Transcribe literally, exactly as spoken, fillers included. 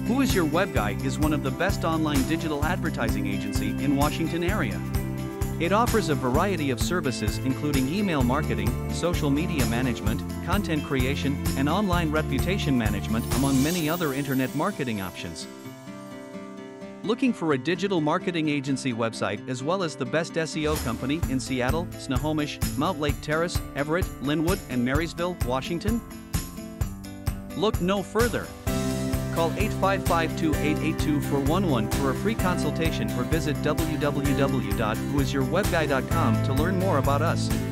Who Is Your Webguy is one of the best online digital advertising agency in Washington area. It offers a variety of services including email marketing, social media management, content creation, and online reputation management among many other internet marketing options. Looking for a digital marketing agency website as well as the best S E O company in Seattle, Snohomish, Mount Lake Terrace, Everett, Linwood, and Marysville, Washington? Look no further. Call eight five five, two eight eight, two four one one for a free consultation or visit w w w dot who is your webguy dot com to learn more about us.